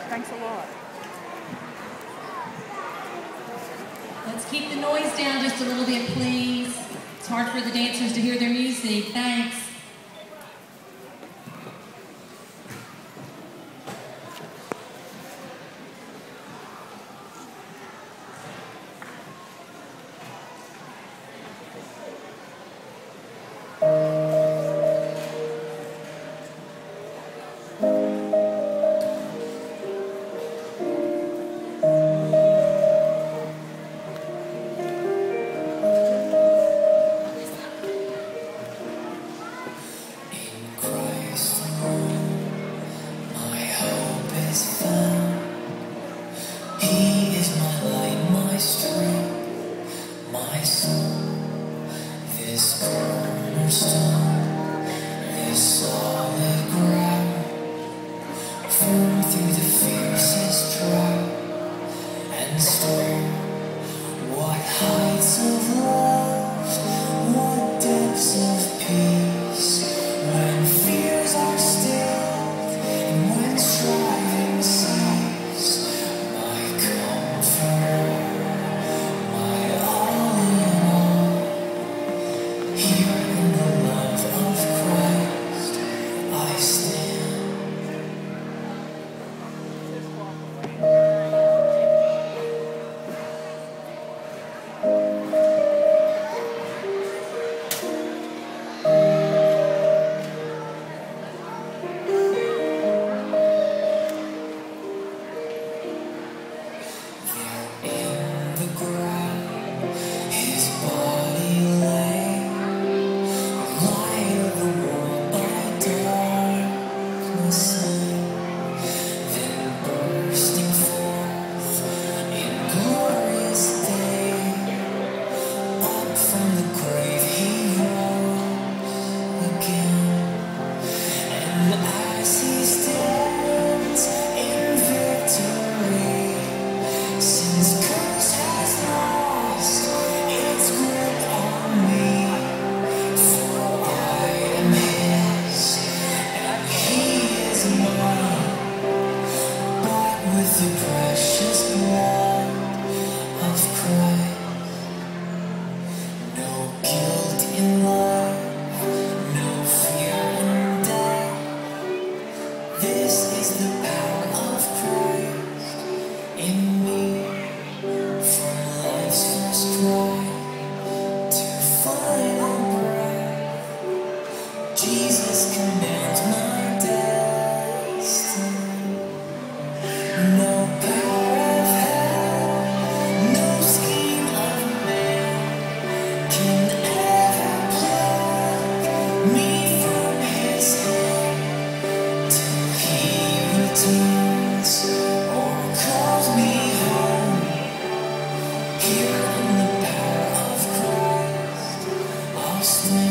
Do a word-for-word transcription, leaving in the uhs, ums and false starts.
Thanks a lot. Let's keep the noise down just a little bit, please. It's hard for the dancers to hear their music. Thanks. He is my light, my strength, my soul, this cornerstone, this solid ground, firm through the fiercest drought and storm. What heights of love, what depths of peace, when fears are stilled and when striving cease. With the precious blood of Christ, no guilt in life, no fear in death. This is the power of Christ in me, from life's first cry to final breath. Jesus commands my destiny. No power of hell, no scheme of man can ever pluck me from his hand till he returns or calls me home. Here in the power of Christ, I'll stand.